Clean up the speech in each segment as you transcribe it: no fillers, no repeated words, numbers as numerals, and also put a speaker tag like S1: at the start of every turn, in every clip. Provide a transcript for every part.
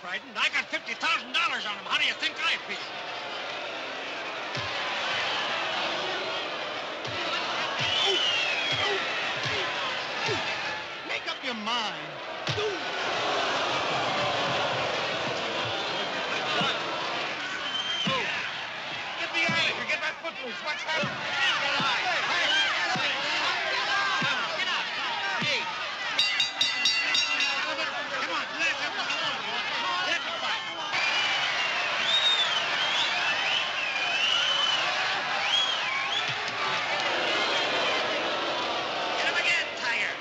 S1: frightened. I got $50,000 on him. How do you think I feel?
S2: Make up your mind.
S1: Get me out of here. Get my foot loose. What's happening? Come on, let him alone. Let him fight. Get him again, Tiger.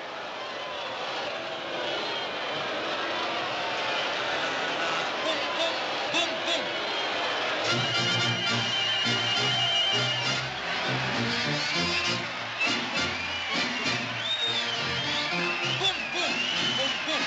S1: Boom, boom, boom, boom. Boom, boom, boom, boom.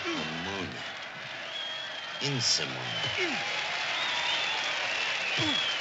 S3: In someone.